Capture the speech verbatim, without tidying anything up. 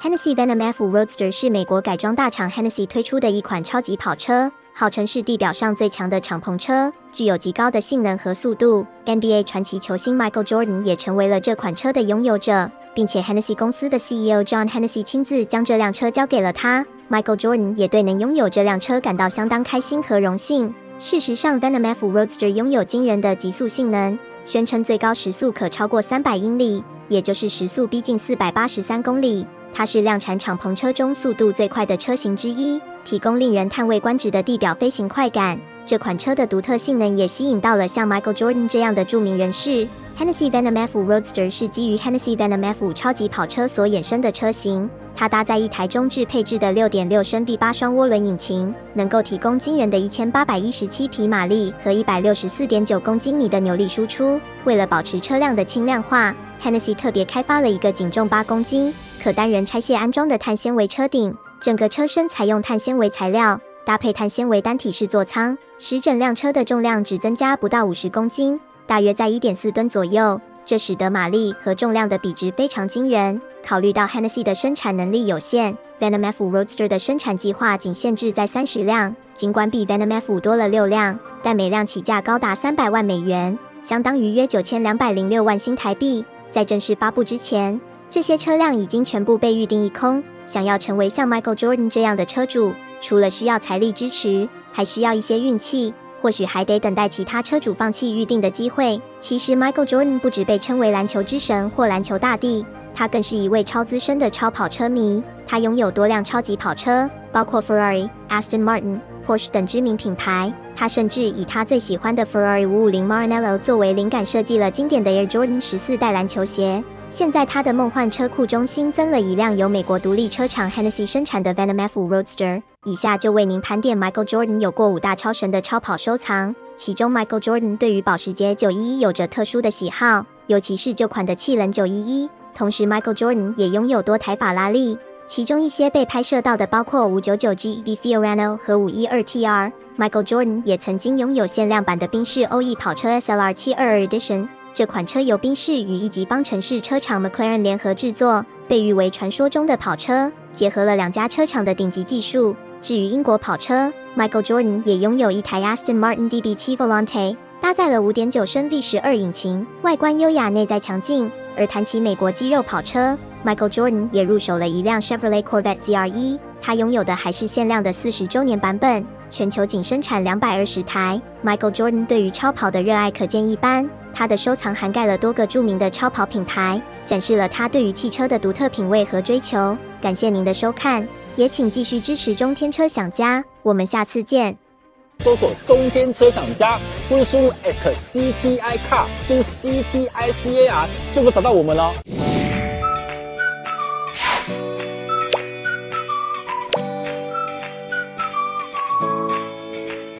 Hennessy Venom F 五 Roadster 是美国改装大厂 Hennessy 推出的一款超级跑车，号称是地表上最强的敞篷车，具有极高的性能和速度。N B A 传奇球星 Michael Jordan 也成为了这款车的拥有者，并且 Hennessy 公司的 C E O John Hennessy 亲自将这辆车交给了他。Michael Jordan 也对能拥有这辆车感到相当开心和荣幸。事实上 ，Venom F 五 Roadster 拥有惊人的极速性能，宣称最高时速可超过三百英里，也就是时速逼近四百八十三公里。它是量产敞篷车中速度最快的车型之一，提供令人叹为观止的地表飞行快感。这款车的独特性能也吸引到了像 Michael Jordan 这样的著名人士。Hennessy Venom F 五 Roadster 是基于 Hennessy Venom F 五超级跑车所衍生的车型，它搭载一台中置配置的 六点六升 V 八 双涡轮引擎，能够提供惊人的一千八百一十七匹马力和 一百六十四点九公斤米的扭力输出。为了保持车辆的轻量化， Hennessy 特别开发了一个仅重八公斤、可单人拆卸安装的碳纤维车顶，整个车身采用碳纤维材料，搭配碳纤维单体式座舱，使整辆车的重量只增加不到五十公斤，大约在 一点四吨左右。这使得马力和重量的比值非常惊人。考虑到 Hennessy 的生产能力有限， Venom F 五 Roadster 的生产计划仅限制在三十辆，尽管比 Venom F 五多了六辆，但每辆起价高达三百万美元，相当于约九千两百零六万新台币。在正式发布之前，这些车辆已经全部被预定一空。想要成为像 Michael Jordan 这样的车主，除了需要财力支持，还需要一些运气，或许还得等待其他车主放弃预定的机会。其实 Michael Jordan 不只被称为篮球之神或篮球大帝，他更是一位超资深的超跑车迷。他拥有多辆超级跑车，包括 Ferrari、Aston Martin、Porsche 等知名品牌。他甚至以他最喜欢的 Ferrari 五五零 Maranello 作为灵感，设计了经典的 Air Jordan 十四代篮球鞋。现在他的梦幻车库中新增了一辆由美国独立车厂 Hennessy 生产的 Venom F 五 Roadster。以下就为您盘点 Michael Jordan 有过五大超神的超跑收藏，其中 Michael Jordan 对于保时捷九一一有着特殊的喜好，尤其是旧款的气冷九一一。同时 Michael Jordan 也拥有多台法拉利，其中一些被拍摄到的包括五九九 G B Fiorano 和五一二 T R。Michael Jordan 也曾经拥有限量版的宾士欧翼跑车 S L R 七二二 Edition。这款车由宾士与一级方程式车厂 McLaren 联合制作，被誉为传说中的跑车，结合了两家车厂的顶级技术。至于英国跑车， Michael Jordan 也拥有一台 Aston Martin D B 七 Volante， 搭载了 五点九升 V 十二 引擎，外观优雅，内在强劲。而谈起美国肌肉跑车， Michael Jordan 也入手了一辆 Chevrolet Corvette Z R 一， 他拥有的还是限量的四十周年版本，全球仅生产两百二十台。 Michael Jordan 对于超跑的热爱可见一斑，他的收藏涵盖了多个著名的超跑品牌，展示了他对于汽车的独特品味和追求。感谢您的收看，也请继续支持中天车享家，我们下次见。 搜索中天车厂家，或是输入 at C T I Car， 就是 C T I C A R， 就可找到我们了。